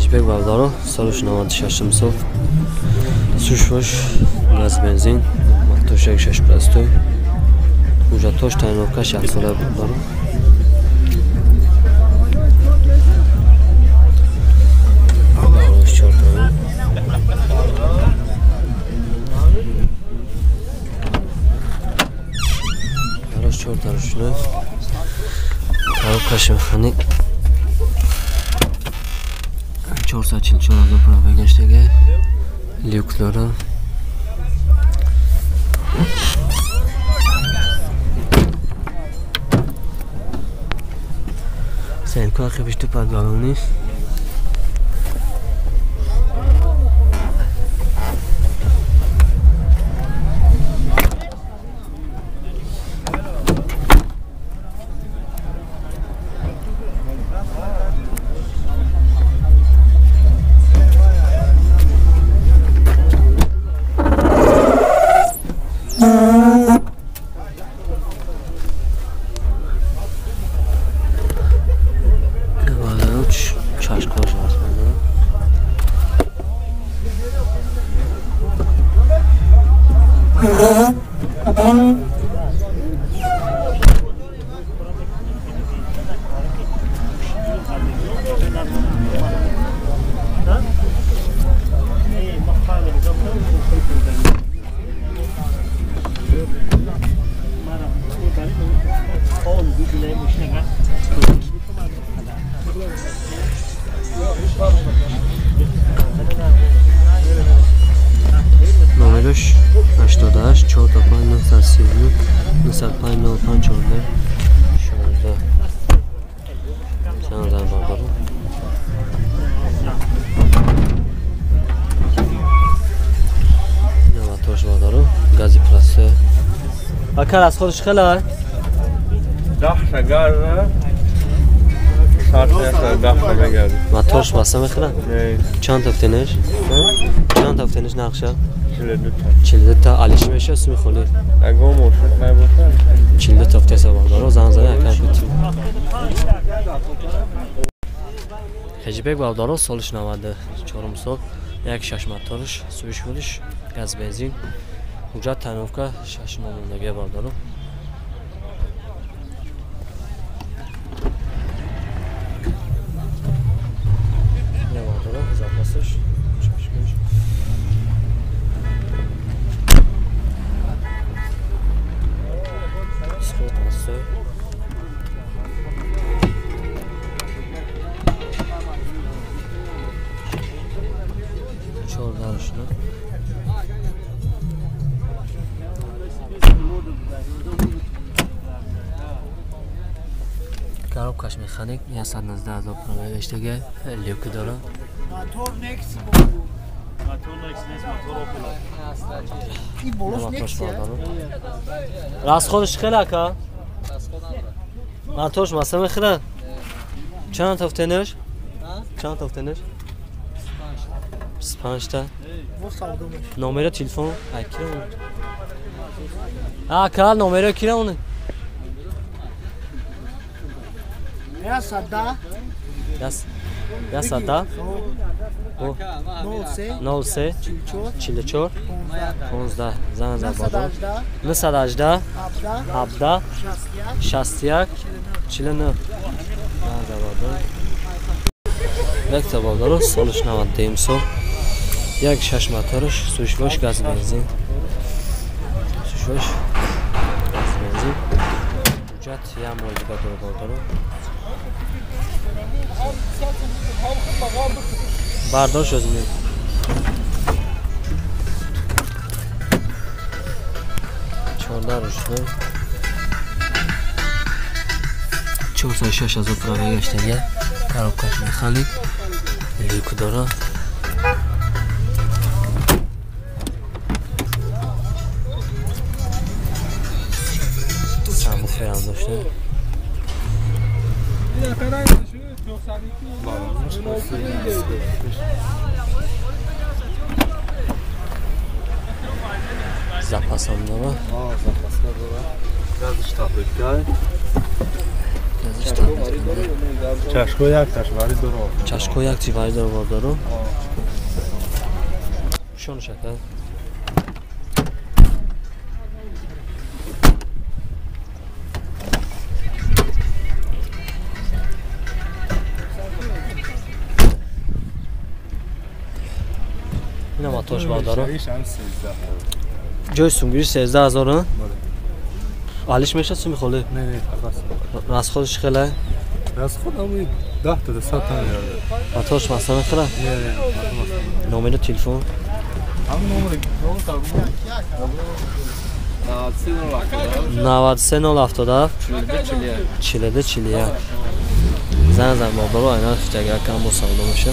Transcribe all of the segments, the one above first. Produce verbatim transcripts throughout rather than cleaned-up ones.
Хеҷбек Бавдаро, солиш навад и шаш сол. Сушвош, газ бензин, мотошек шаш простой. Уже тош тайновка шаш сола Бавдаро. Хорош чёрт ручной. Коробка механик. چهارصد و چهل و چهار از اپرا بگشتگه لیوکلارا سنکا خیبش تو پد بالونی نمرش هشتاد و هشت چهار تا پنج نهصد و سی و نه نهصد و پنج نود و پنج چهارده شانزده شانزده بردارم نمتاش بردارم گازی پلاسه اکر از خودش خیلی های؟ ده شگر شرط ده شگر متاش بسته میخورن؟ نه چند تفتینش؟ چند تفتینش نقشه؟ چهل و دو تا چهل و دو تا علیش میشه اسمی خولی اگه موشک نباشه چهل و دو تفته سوال دارو زن زنه اکر بیتی Хеҷбек Бавдаро солиш نود و چهار سال یک شش موتورش سویش ولش گاز بنزین حجت تنوفکا شش ماندگی Бавдаро نه Бавдаро запасش чашкаш сход настой чордаршна коробкаш механик صد و نوزده هزار پرو اشتگه لیوک داره موتور نکس موتور نکس نیست موتور اوپل این بولوش نکسیه راست خودش خیلی که موتورش مثلا میخره چند تفتنش چند تفتنش بیست و پنج تا نمره تلفن اکی اون ها کال نمره کی اون یا صدا یاس یا صدا او نود و سه چهل و چهار پانزده زن زن بادم نهصد و هجده هفده شصت و یک چهل و نه زن زن بادم یک تا بادارو سالش نود و دو سال یک شش موتورش سویش باش گاز بنزین سویش باش گاز بنزین حجت یا مولدگاتور بادارو برداشت از می چهارده روشنه چهارصد و شش هزار پرو گشتگه коробкаш механик لیوک داره سمبوخه هم داشته زپاس هم داره گازش تابلگاه چشکو یک چشماری درو چشکو یک چیواری درو باردارو شون شکل این هم آتاش باردارو جای سونگیری سیزده هزار حالیش میشه سو میخوله؟ نه نه تقصد راست خودش خیله؟ راست خود همون ده تا ده ست تا میارده آتاش مسا میخوره؟ نه نه نومیر تلفن؟ همون نمره نود و سه نود و هفت چهل و دو چهل و یک زن زن بابارو اینا اگر کم با سالو میشه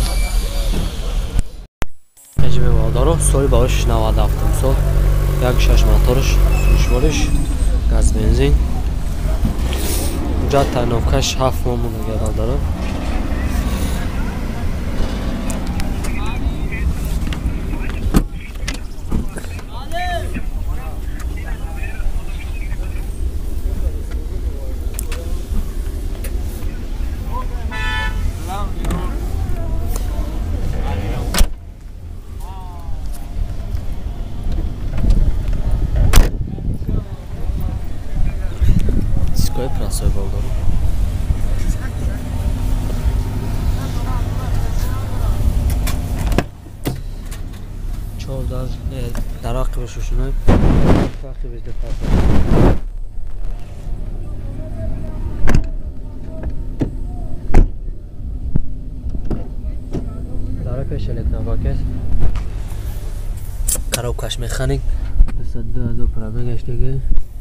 حجم بادارو سالی باش نود و هفت سال یک شش موتورش سوشوارش گاز بنزین اونجا تنوکش هفت ماه مونده داره Сколько просой болдору? Чордар дар ақиб шушунай. Ақиб изде фарқ. Дар пеш электробакет. Коробкаш механик. بیست و دو هزار پرابه گشتگی.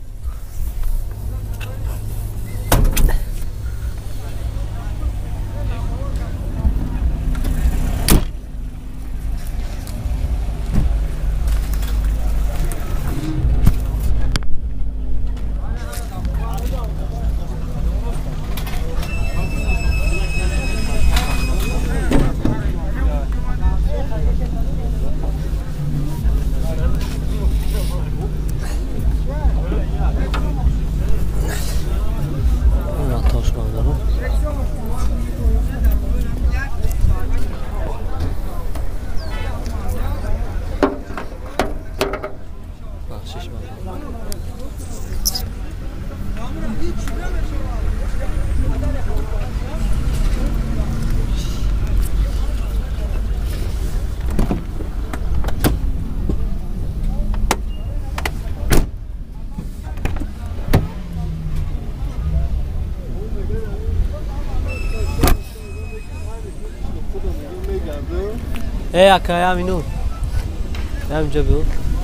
ای اکای همینو همینجا بیو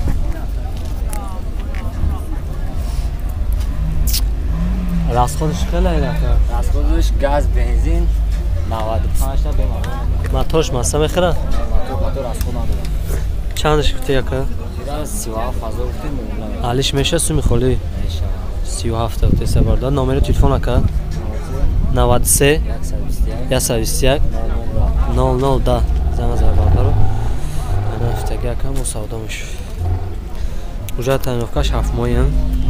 راست خودش خیلی این اکا راست خودش گاز بنزین نود و پنج تا بمارم ماتوش مسا میخوره؟ ماتور ماتور راست خود ندارم چندش گفتی اکا؟ دیرا سی و هفت هزار گفتیم میمونم حالیش میشه سو میخولی؟ میشه سی و هفت تا سه بار داد نامیر تلفن اکا؟ نود و سه یک و بیست و یک نود نود ده زن زن بردارو اینا افتگی اکا مو سودا میشه اونجا تنوفکش هفت ماهی هم